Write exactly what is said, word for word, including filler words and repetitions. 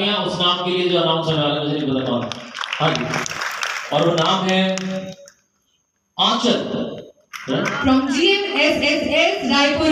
तालियां उस नाम के लिए जो अनाउंस होने वाला है, मुझे नहीं पता कौन। हाँ जी, और वो नाम है Aanchal from G M S S S Raipur.